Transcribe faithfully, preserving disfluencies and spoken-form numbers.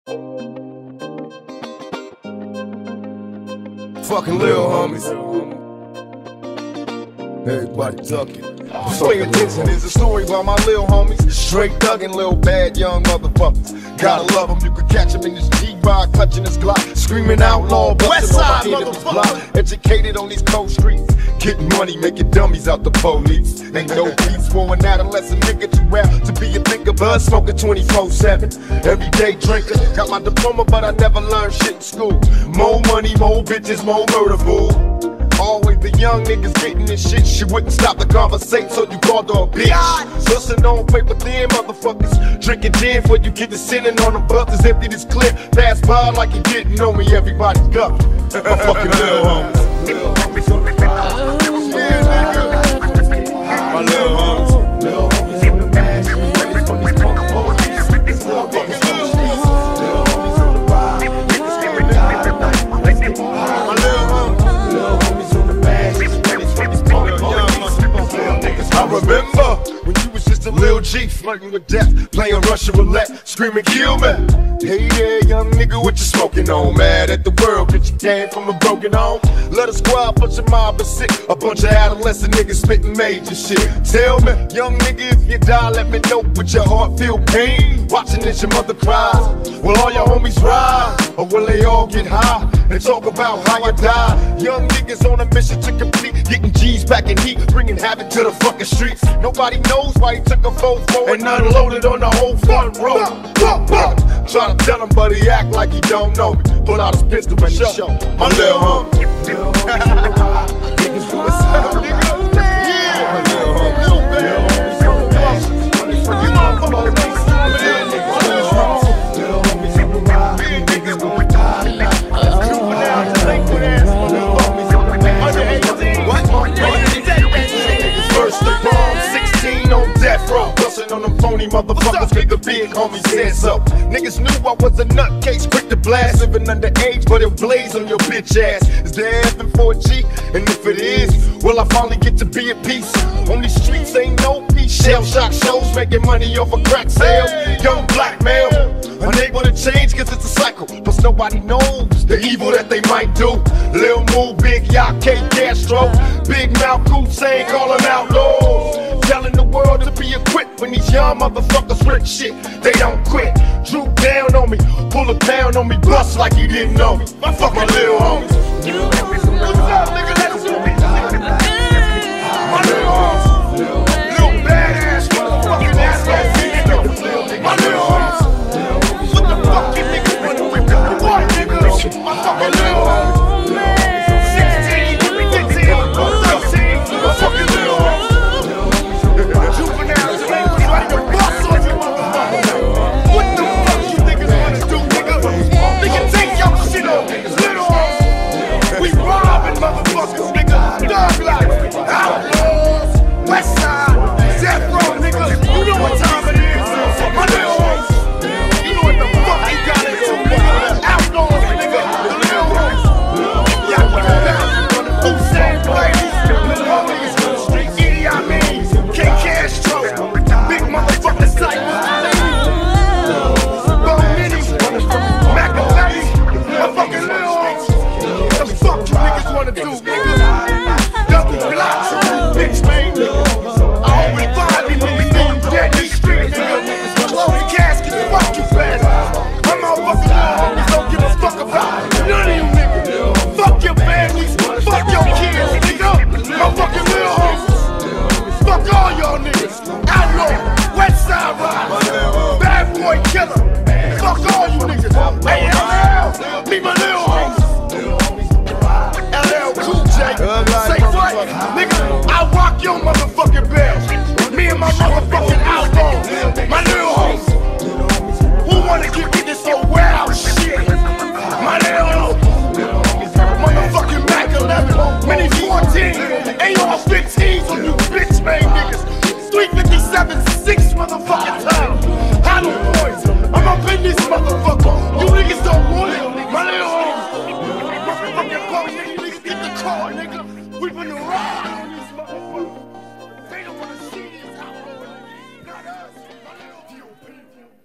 Fucking lil homies. Everybody ducking. Pay attention, there's a story about my lil homies. Straight thuggin', lil bad young motherfuckers. Gotta love them, you can catch them in this G-Ride, clutching his Glock, screaming outlaw, bustin' on my head in this block. Educated on these cold streets, getting money, making dummies out the police. Ain't no peace for an adolescent nigga to rap, to be a thinker, bud smoking twenty-four seven. Everyday drinker, got my diploma, but I never learned shit in school. More money, more bitches, more murder, fool. Always the young niggas getting this shit. She wouldn't stop the conversation, so you called her a bitch. Bustin' on paper thin motherfuckers, drinking gin before you get to sinning on them brothers. Empty this clip, pass by like you didn't know me. Everybody got me. I'm fucking lil homies. Lil homies on the ground. Yeah, nigga. My lil homies. Lil homies on the mask. Ready for these punk police. Lil fucking lil homies. Lil homies on the ride. Niggas screaming die at night. My lil homies. Lil homies on the mask. Ready for these punk police. I remember when you was just a lil G, flirting with death, playing Russian roulette, screaming kill me. Hey there, young nigga, what you smoking on? Mad at the world, bitch, you came from a broken home. Let a squad, bunch of mob and sick, a bunch of adolescent niggas spitting major shit. Tell me, young nigga, if you die, let me know. With your heart feel pain, watching as your mother cries. Will all your homies ride, or will they all get high and talk about how you died? Young niggas on a mission to complete, getting G's back in heat, bringing havoc to the fucking streets. Nobody knows why he took a four four and unloaded on the whole front row. Try to tell him, but he act like he don't know me. Pull out his pistol and show my lil homie. Niggas from the south, nigga. Yeah, my lil homie. Lil bad. You motherfucking niggas. Lil homies on the ride. Big niggas gon' die tonight. Trooping out, delinquent ass. Lil homies on the ride. Under eighteen. What? First the bomb, sixteen on death row. Bustin' on them phony motherfuckers with the big homies said so. Niggas knew I was a nutcase, quick to blast. Living underage, but it blaze on your bitch ass. Is there F for a G? And if it is, will I finally get to be at peace? On these streets ain't no peace. Shell shock shows, making money off a crack sale. Young black male, unable to change cause it's a cycle. Plus nobody knows the evil that they might do. Lil Moo, Big Yacht, K Castro, Big Mouth, Hussein, calling outlaws. Telling the world to be equipped when these young motherfuckers rip shit, they don't quit. Droop down on me, pull a pound on me, bust like you didn't know me. My fucking lil homies. What's up, nigga? Let's do it. My lil homies. Lil badass motherfucking ass ass. My lil homies. What the fuck you niggas running with? What, nigga? My fucking lil homies. sixteen, fifteen, thirteen. My fucking lil homies. Motherfuckers, nigga, thug life, outlaws, west side, death row, nigga, you know what time it is, my lil homies, you know what the fuck you got into, nigga, outlaws, nigga, the lil homies, yeah, what the hell, Hussein Blaze, lil homies, on the streets, Idi Amin, K Castro, big motherfuckers like Bone Minnie, Machiavelli, my fucking lil homies. The fuck you niggas wanna do, nigga? Double blocks, bitch, man. I always find me when we know you dead in the street, nigga. Close caskets, fuck you fast. My motherfucking little homies don't give a fuck about none of you niggas. Fuck your families, fuck your kids, nigga. My fucking little homies. Fuck all y'all niggas. Outlaw, West Side Ride, Bad Boy Killer. Fuck all you niggas. Hey, L L, be my little homies. L L Cool J, say what? Nigga, I rock your motherfucking bell. Me and my motherfucking outlaw.